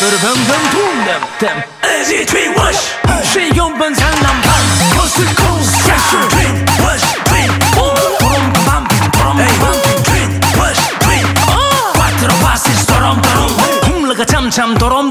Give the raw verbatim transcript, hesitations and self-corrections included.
평평 통담담 Easy twin wash 시용번 상남방 Coast to coast Special twin wash twin 보름 밤핑 보름 밤핑 twin wash twin Quattro passi storm storm 홈라가 참참 도롬